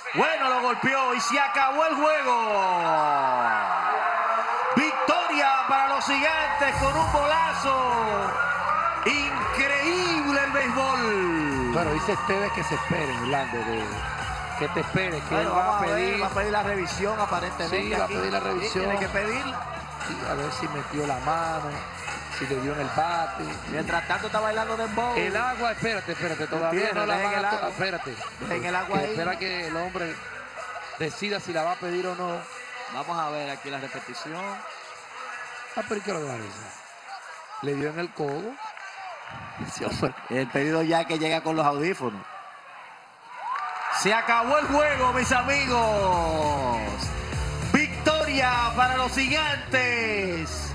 Bueno, lo golpeó y se acabó el juego. Victoria para los Gigantes con un golazo. Increíble el béisbol. Bueno, dice Esteves que se espere, Orlando, que te espere, que Bueno, él va a va a pedir. pedir la revisión aparentemente. Sí, va a aquí. pedir la revisión. Tiene que pedirla. Sí, a ver si metió la mano, si le dio en el bate. Mientras tanto está bailando dembow. El agua, espérate, todavía Tiene, no la dejen van el a agua. espérate. Dejen el agua ahí. Espera que el hombre decida si la va a pedir o no. Vamos a ver aquí la repetición. Ah, pero ¿y qué lo va a decir? Le dio en el codo. El pedido ya que llega con los audífonos. Se acabó el juego, mis amigos. Victoria para los Gigantes.